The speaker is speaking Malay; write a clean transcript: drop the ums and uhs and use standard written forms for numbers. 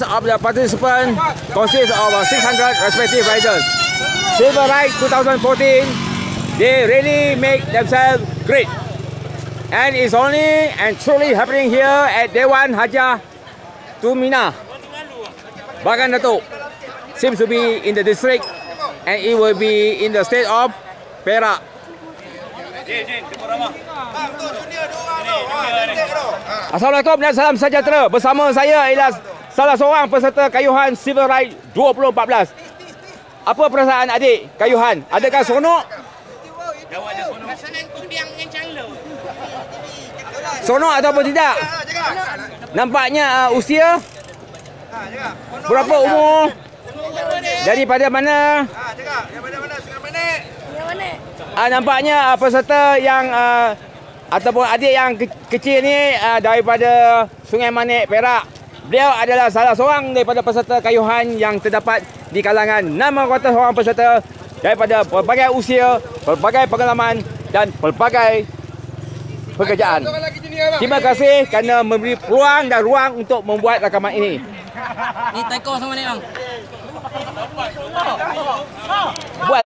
of the participants consists of 600 respective riders. Silver Ride 2014, they really make themselves great. And it's only and truly happening here at Dewan Hajah Tumina, Bagan Datuk. Seems to be in the district and it will be in the state of Perak. Assalamualaikum dan salam sejahtera. Bersama saya ialah salah seorang peserta kayuhan Silver Ride 2014. Apa perasaan adik kayuhan? Adakah seronok? Seronok ataupun tidak? Nampaknya usia? Berapa umur? Daripada mana? Nampaknya peserta yang ataupun adik yang kecil ni daripada Sungai Manik, Perak. Beliau adalah salah seorang daripada peserta kayuhan yang terdapat di kalangan 600 orang peserta daripada pelbagai usia, pelbagai pengalaman dan pelbagai pekerjaan. Terima kasih kerana memberi peluang dan ruang untuk membuat rakaman ini. Ni taiko sama ni bang. Buat